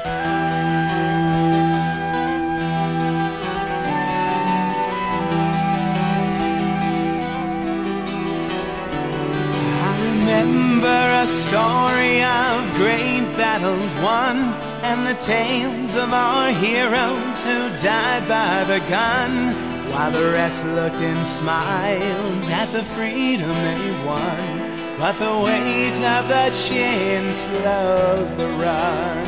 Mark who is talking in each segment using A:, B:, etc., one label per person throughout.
A: Remember a story of great battles won, and the tales of our heroes who died by the gun, while the rest looked in smiles at the freedom they won. But the weight of the chin slows the run.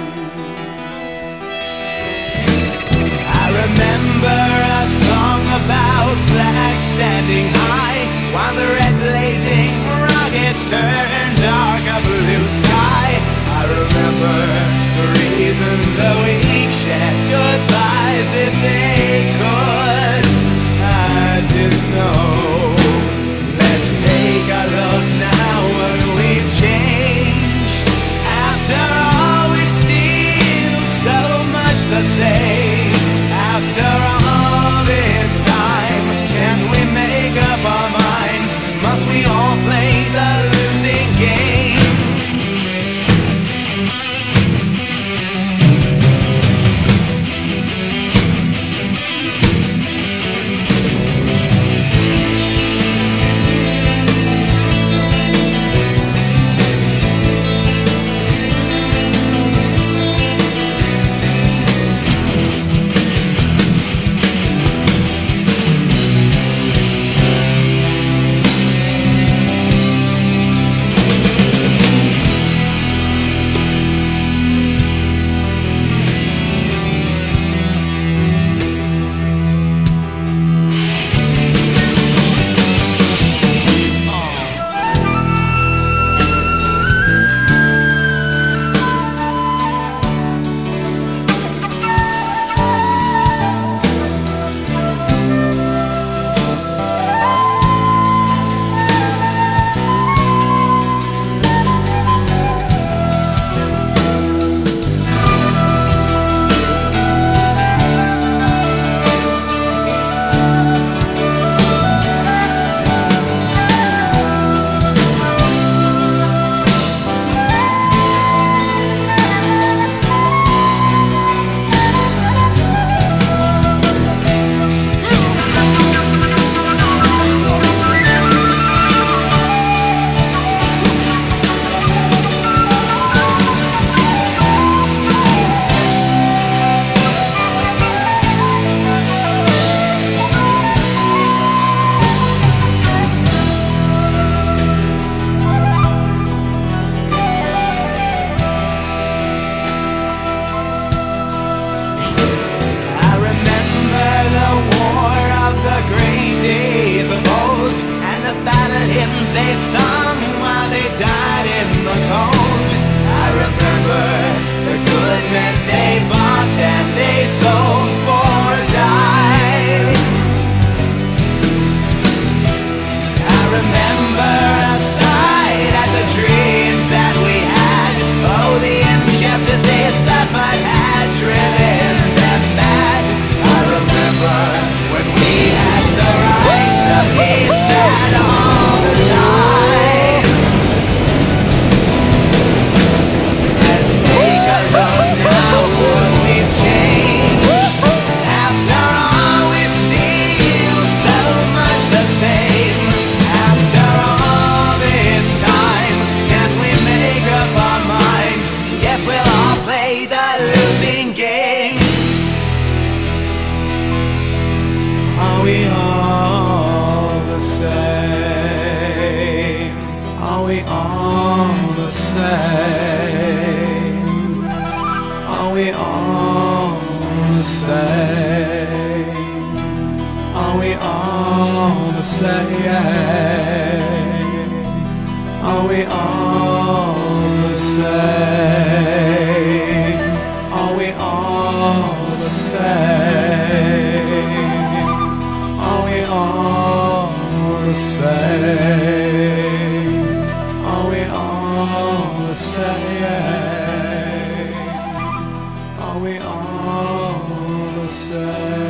A: I remember a song about flags standing high, while the red blazing rockets turned dark a blue sky. I remember the reason the weak shed goodbyes if they could. I didn't know. Let's take a look now what we've changed. After all, we're still so much the same. After all this time, can't we make up our minds? Must we all play the losing game? They sung while they died in the cold. I remember the good men they bought and they sold for a dime. I remember a sight at the dreams that we had. Oh, the injustice they suffered had driven them mad. I remember when we had the right to be sad all the time. Let's take a look now what we've changed. After all, we're still so much the same. After all this time, can't we make up our minds? Yes, we'll all play the losing game. Are we all the same? Are we all the same? Are we all the same? Are we all the same? Are we all the same? Are we all the same? Are we all the same? Are we all the same? Are we all the same?